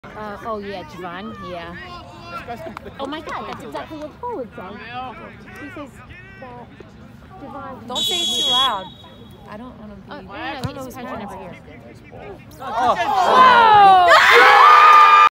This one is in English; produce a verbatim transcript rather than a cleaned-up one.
Uh, oh yeah, Javon, yeah. Oh my God, that's exactly what Paul would say. He says that Javon. Don't say it too loud. I don't want to be. Oh, no, no, no, he's never here. Oh.